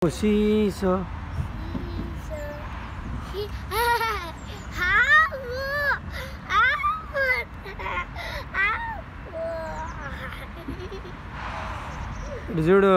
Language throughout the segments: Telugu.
సీసో ఇటు చూడు.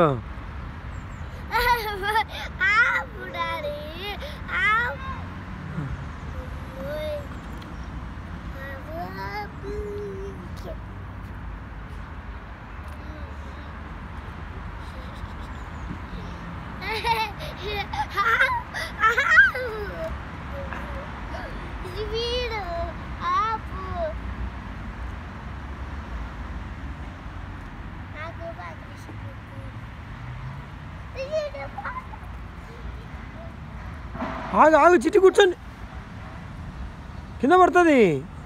ఆగు ఆగు, చిట్టి కూర్చోండి, కింద పడుతుంది.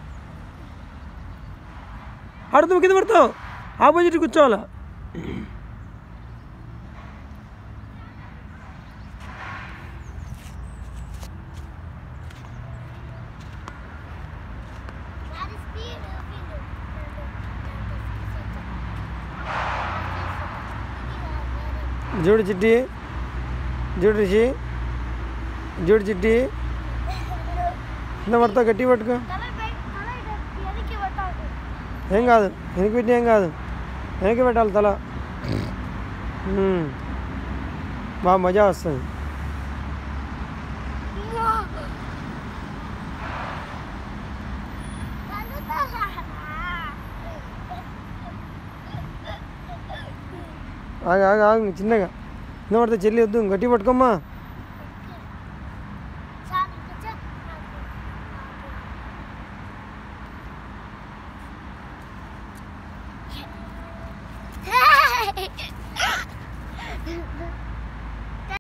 ఆడుతావు కింద పడతావు, ఆపోజిట్ కూర్చోవాలా. చూడు చిట్టి, చూడు రిషి, చూడు చిట్టి, కింద పడతావు, గట్టి పట్టుకో. ఏం కాదు, వెనక్కి పెట్టి ఏం కాదు, వెనక్కి పెట్టాలి తల. బాగా మజా వస్తుంది. ఆగు ఆగు ఆగు, చిన్నగా కింద పడితే చెల్లి వద్దు, గట్టి పట్టుకోమ్మా.